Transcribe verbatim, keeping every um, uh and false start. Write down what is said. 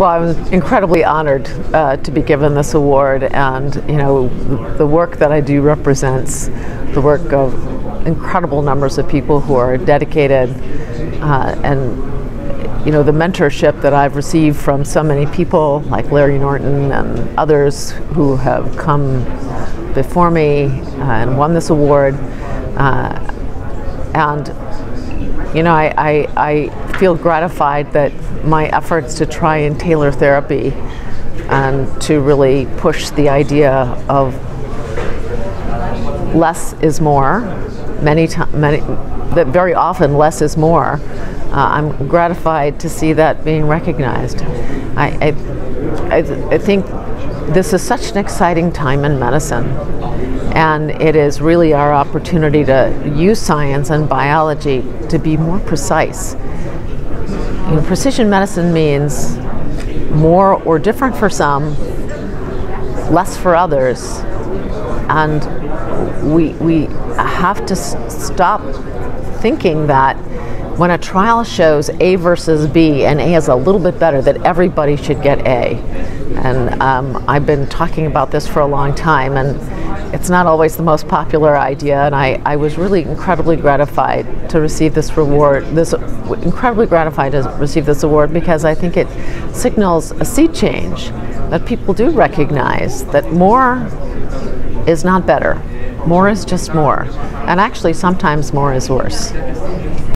Well, I was incredibly honored uh, to be given this award, and you know, the work that I do represents the work of incredible numbers of people who are dedicated, uh, and you know, the mentorship that I've received from so many people like Larry Norton and others who have come before me uh, and won this award, uh, and you know, I, I, I feel gratified that my efforts to try and tailor therapy and to really push the idea of less is more, many times, many, that very often less is more. Uh, I'm gratified to see that being recognized. I, I, I, I think this is such an exciting time in medicine, and it is really our opportunity to use science and biology to be more precise. You know, precision medicine means more or different for some, less for others, and we, we have to s stop thinking that when a trial shows A versus B and A is a little bit better, that everybody should get A. And um, I've been talking about this for a long time, and it's not always the most popular idea, and I, I was really incredibly gratified to receive this reward, this incredibly gratified to receive this award, because I think it signals a sea change, that people do recognize that more is not better. More is just more, and actually sometimes more is worse.